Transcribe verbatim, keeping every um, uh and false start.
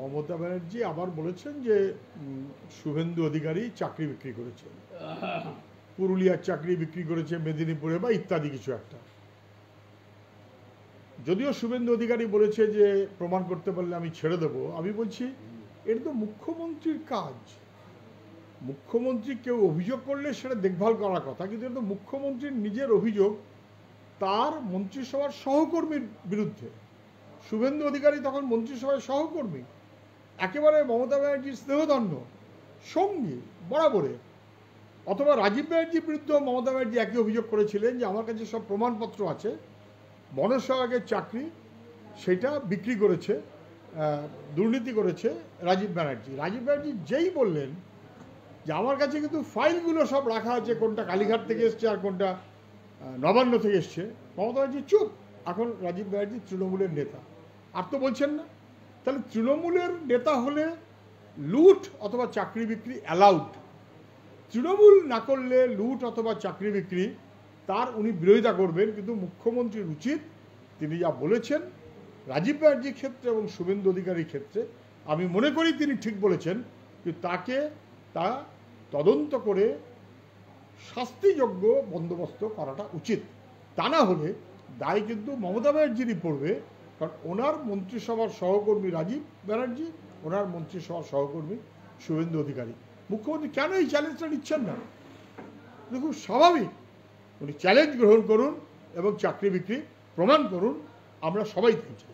মমতা ব্যানার্জি আবার বলেছেন যে শুভেন্দু অধিকারী চাকরি বিক্রি করেছেন, পুরুলিয়ার চাকরি বিক্রি করেছে মেদিনীপুরে বা ইত্যাদি কিছু একটা। যদিও শুভেন্দু অধিকারী বলেছে যে প্রমাণ করতে পারলে আমি ছেড়ে দেব, আমি বলছি এটা তো মুখ্যমন্ত্রীর কাজ। মুখ্যমন্ত্রী কেউ অভিযোগ করলে সেটা দেখভাল করার কথা, কিন্তু এটা তো মুখ্যমন্ত্রীর নিজের অভিযোগ তার মন্ত্রিসভার সহকর্মীর বিরুদ্ধে। শুভেন্দু অধিকারী তখন মন্ত্রিসভার সহকর্মী, একেবারে মমতা ব্যানার্জির স্নেহধন্য সঙ্গী বরাবরে। অথবা রাজীব ব্যানার্জির বিরুদ্ধেও মমতা ব্যানার্জি একই অভিযোগ করেছিলেন যে আমার কাছে সব প্রমাণপত্র আছে, বনসহায়কের চাকরি সেটা বিক্রি করেছে, দুর্নীতি করেছে রাজীব ব্যানার্জি। রাজীব ব্যানার্জি যেই বললেন যে আমার কাছে কিন্তু ফাইলগুলো সব রাখা আছে, কোনটা কালীঘাট থেকে এসছে আর কোনটা নবান্ন থেকে এসছে, মমতা ব্যানার্জি চুপ। এখন রাজীব ব্যানার্জি তৃণমূলের নেতা, আর তো বলছেন না। তাহলে তৃণমূলের নেতা হলে লুট অথবা চাকরি বিক্রি অ্যালাউড। তৃণমূল না করলে লুট অথবা চাকরি বিক্রি তার উনি বিরোধিতা করবেন, কিন্তু মুখ্যমন্ত্রীর উচিত তিনি যা বলেছেন রাজীব ব্যানার্জির ক্ষেত্রে এবং শুভেন্দু অধিকারীর ক্ষেত্রে, আমি মনে করি তিনি ঠিক বলেছেন, কিন্তু তাকে তা তদন্ত করে শাস্তিযোগ্য বন্দোবস্ত করাটা উচিত। তা না হলে দায় কিন্তু মমতা ব্যানার্জিরই পড়বে, কারণ ওনার মন্ত্রিসভার সহকর্মী রাজীব ব্যানার্জি, ওনার মন্ত্রিসভার সহকর্মী শুভেন্দু অধিকারী। মুখ্যমন্ত্রী কেন এই চ্যালেঞ্জটা নিচ্ছেন না? খুব স্বাভাবিক, উনি চ্যালেঞ্জ গ্রহণ করুন এবং চাকরি বিক্রি প্রমাণ করুন, আমরা সবাই চাই।